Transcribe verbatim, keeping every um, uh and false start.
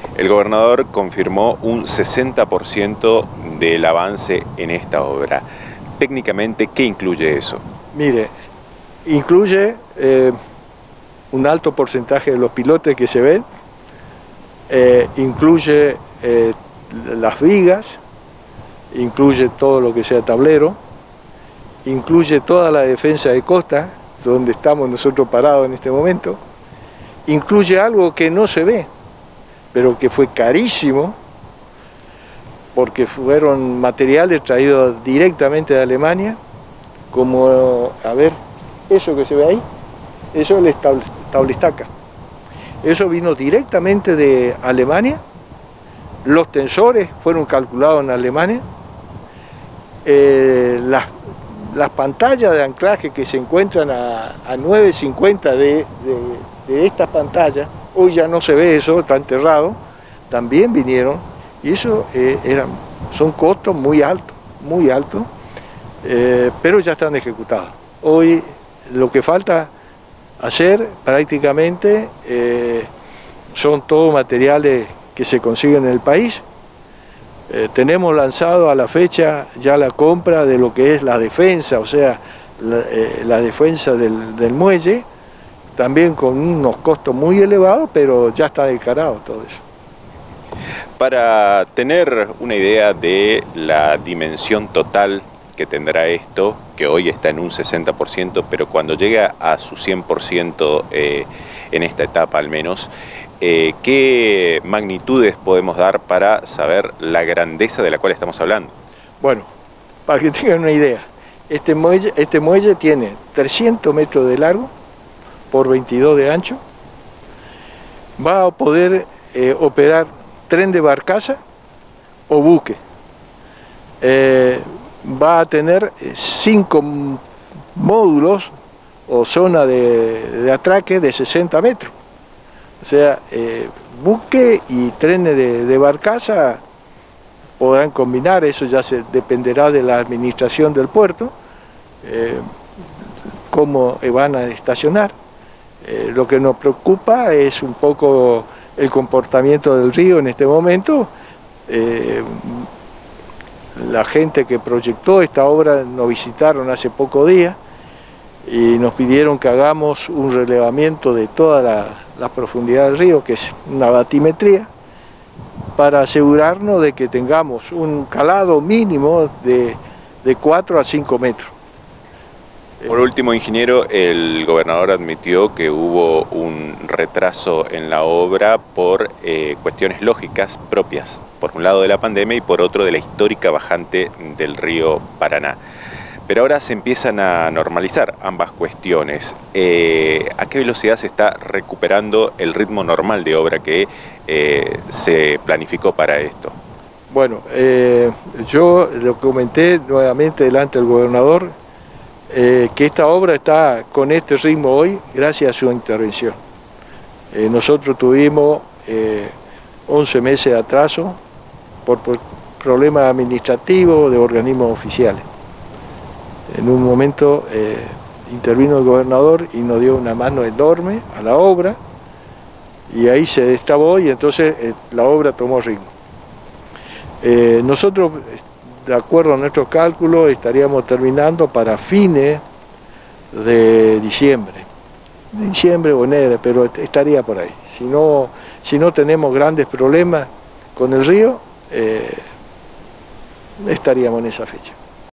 El gobernador confirmó un sesenta por ciento del avance en esta obra. Técnicamente, ¿qué incluye eso? Mire, incluye eh, un alto porcentaje de los pilotes que se ven, eh, incluye eh, las vigas, incluye todo lo que sea tablero, incluye toda la defensa de costa, donde estamos nosotros parados en este momento, incluye algo que no se ve, pero que fue carísimo, porque fueron materiales traídos directamente de Alemania, como, a ver, eso que se ve ahí, eso es el tablistaca. Eso vino directamente de Alemania, los tensores fueron calculados en Alemania, eh, las, las pantallas de anclaje que se encuentran a, a nueve cincuenta de, de, de estas pantallas, hoy ya no se ve eso, está enterrado, también vinieron, y eso eh, eran, son costos muy altos, muy altos, eh, pero ya están ejecutados. Hoy lo que falta hacer prácticamente eh, son todos materiales que se consiguen en el país. Eh, tenemos lanzado a la fecha ya la compra de lo que es la defensa, o sea, la, eh, la defensa del, del muelle, también con unos costos muy elevados, pero ya está encarado todo eso. Para tener una idea de la dimensión total que tendrá esto, que hoy está en un sesenta por ciento, pero cuando llega a su cien por ciento eh, en esta etapa al menos, eh, ¿qué magnitudes podemos dar para saber la grandeza de la cual estamos hablando? Bueno, para que tengan una idea, este muelle, este muelle tiene trescientos metros de largo por veintidós de ancho, va a poder eh, operar tren de barcaza o buque. Eh, va a tener cinco módulos o zona de, de atraque de sesenta metros. O sea, eh, buque y trenes de, de barcaza podrán combinar, eso ya se dependerá de la administración del puerto, eh, cómo van a estacionar. Eh, lo que nos preocupa es un poco el comportamiento del río en este momento. Eh, La gente que proyectó esta obra nos visitaron hace pocos días y nos pidieron que hagamos un relevamiento de toda la, la profundidad del río, que es una batimetría, para asegurarnos de que tengamos un calado mínimo de, de cuatro a cinco metros. Por último, ingeniero, el gobernador admitió que hubo un retraso en la obra por eh, cuestiones lógicas propias, por un lado de la pandemia y por otro de la histórica bajante del río Paraná. Pero ahora se empiezan a normalizar ambas cuestiones. Eh, ¿A qué velocidad se está recuperando el ritmo normal de obra que eh, se planificó para esto? Bueno, eh, yo lo comenté nuevamente delante del gobernador, Eh, que esta obra está con este ritmo hoy gracias a su intervención. Eh, nosotros tuvimos eh, once meses de atraso por, por problemas administrativos de organismos oficiales. En un momento eh, intervino el gobernador y nos dio una mano enorme a la obra y ahí se destrabó y entonces eh, la obra tomó ritmo. Eh, nosotros, de acuerdo a nuestros cálculos, estaríamos terminando para fines de diciembre. Diciembre o enero, pero estaría por ahí. Si no, si no tenemos grandes problemas con el río, eh, estaríamos en esa fecha.